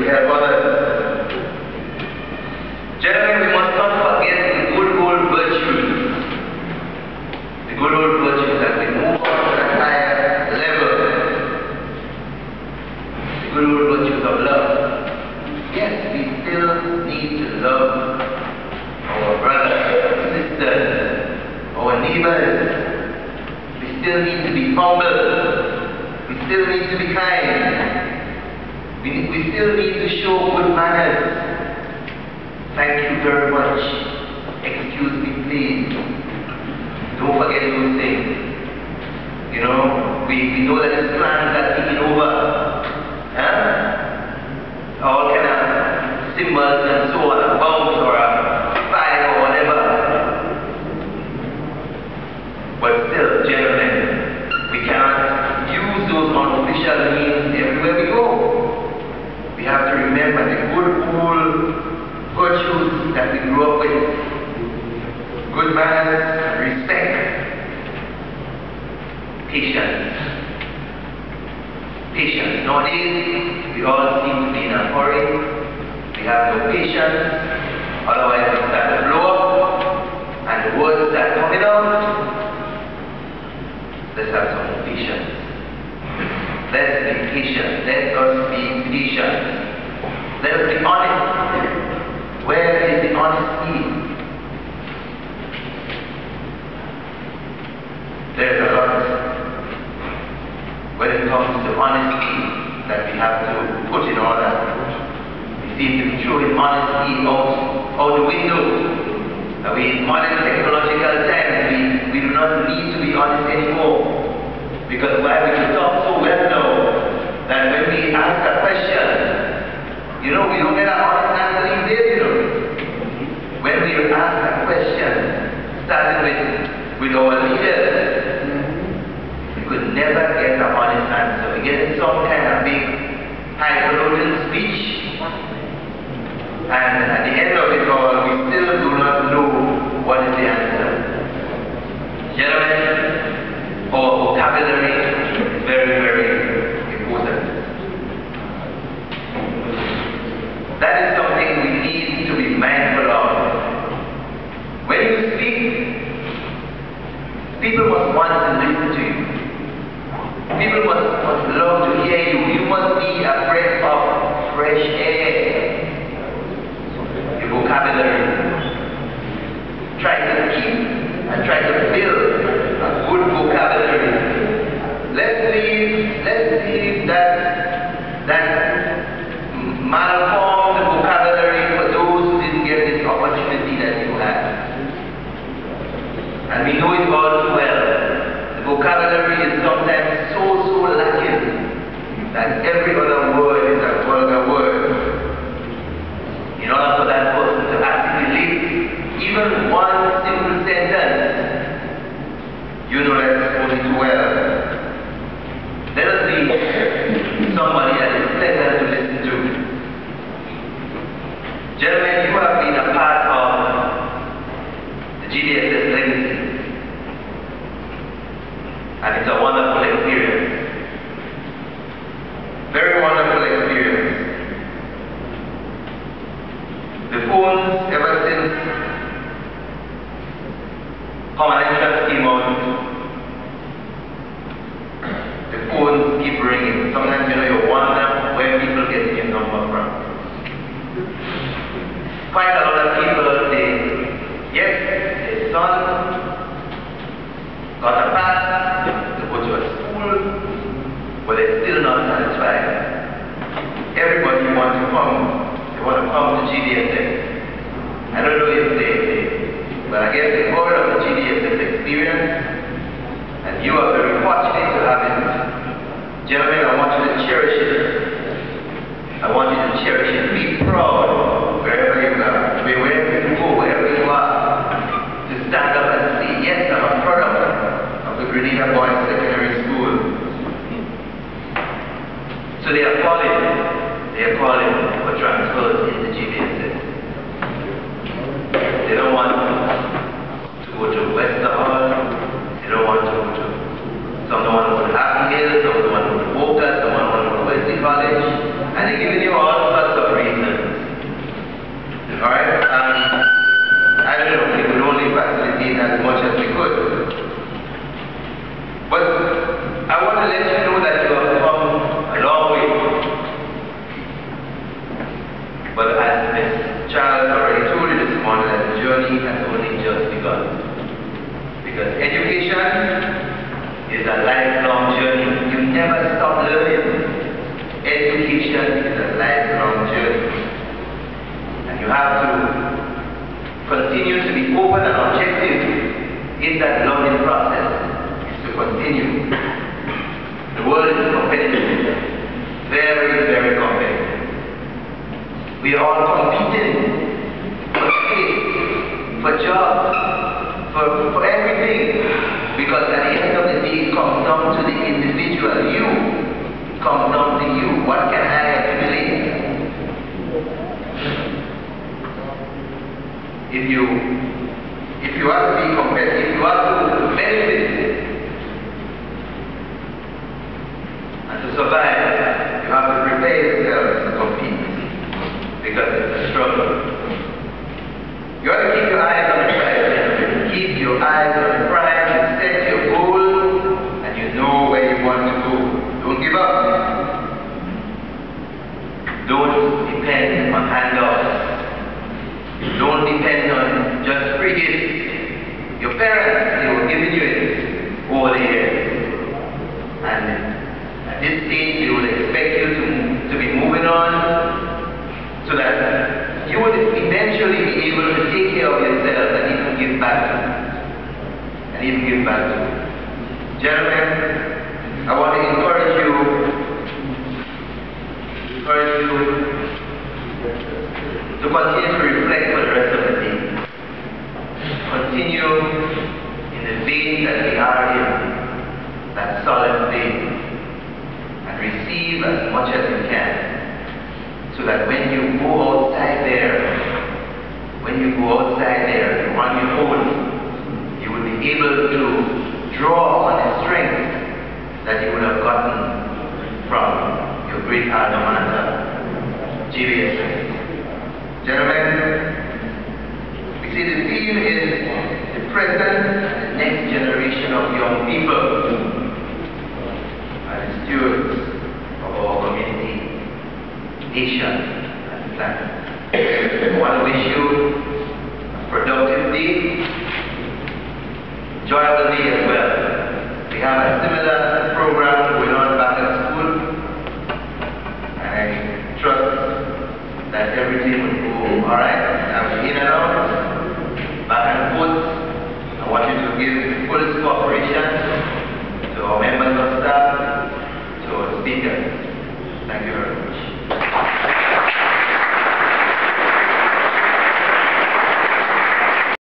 help others. Gentlemen, we must not forget the good old virtues. The good old virtues as we move on to a higher level. The good old virtues of love. Yes, we still need to love our brothers, sisters, our neighbors. We still need to be humble. We still need to be kind. We still need to show good manners. Thank you very much. Excuse me, please. Don't forget those things. You know, we know that the plans are taking over. All kind of symbols and so on, a bounce or a fire or whatever. But still, gentlemen, we cannot use those unofficial means everywhere we go. We have to remember the good old virtues that we grew up with. Good manners, respect, patience. Patience. Nowadays, we all seem to be in a hurry. We have no patience. Otherwise, we start to blow up and the words start coming out. Let's have some patience. Let's be patient. Let us be patient. Let us be honest. Where is the honesty? There's a lot when it comes to honesty that we have to put in order. We seem to be throwing honesty out the window. In modern technological times, we do not need to be honest anymore. Because why we can talk so well now that when we ask a question, you know, we don't get an honest answer these days, you know. When we ask a question, starting with our leaders, we could never get an honest answer. We get some kind of big highfalutin speech, and at the end of it all, we still do not know what is the answer. Gentlemen, our vocabulary is very, very important. That is something we need to be mindful of. When you speak, people must want to listen to you. People must love to hear you. You must be a breath of fresh air. Your vocabulary. Try to keep and try to build a good vocabulary. Let's leave that malformed vocabulary for those who didn't get this opportunity that you had. And we know it all too well. The vocabulary is sometimes so lacking that every other word is a vulgar word. In order for that person to articulate even one simple sentence, you know that only too well. Let us be somebody that is pleasant to listen to. Gentlemen, you have been a part of the GBSS legacy. And it's a wonderful experience. Very wonderful experience. The phones, ever since common entrance came out, the phones keep ringing. Sometimes, you know, you wonder where people get your number from. Quite a lot of people, yes, their son got a pass to go to a school, but they're still not satisfied. Everybody wants to come. They want to come to GBSS. I don't know if but I guess they heard of the GBSS experience, and you are very fortunate to have it. Gentlemen, I want you to cherish it. I want you to cherish it. Be proud wherever you are, wherever you go, wherever you are, to stand up and say, yes, I'm a product of the Grenada Boys Secondary School. So they are calling for transfers in the GBSS. They don't want to go to Western Hall. They don't want to go to. Some don't want to go to Happy Hill, some don't want to go to Boca, some don't want to go to Wesley College. And they're giving you all sorts of let you know that you have come a long way. But as Ms. Charles already told you this morning, that the journey has only just begun. Because education is a lifelong journey. You never stop learning. Education is a lifelong journey. And you have to continue to be open and objective in that learning process. Is to continue. The world is competitive. Very, very competitive. We are all competing for space, for jobs, for everything. Because at the end of the day, it comes down to the individual, you. It comes down to you. What can I accumulate? If you are to be competitive, if you are to benefit and to survive, you have to prepare yourself to compete. Because it's a struggle. You have to keep your eyes on the prize. Keep your eyes on the prize and set your goal, and you know where you want to go. Don't give up. Don't depend on handouts. Don't depend on just free gifts. Your parents, they were giving you it over the years. And at this stage, they would expect you to be moving on, so that you would eventually be able to take care of yourself and even give back to. Gentlemen, I want to encourage you to continue to reflect for the rest of the day. Continue in the vein that we are in, that solid vein, and receive as much as you can. So that when you go outside there, you're on your own, you will be able to draw on the strength that you would have gotten from your great alma mater, GBSS. Gentlemen, we see the theme is the present and the next generation of young people and the stewards of our community, nation, and planet. I want to wish you a productive day, enjoyable day as well. We have a similar program going on back at school, and I trust that everything will go alright. I'll be in and out, back and forth. I want you to give full cooperation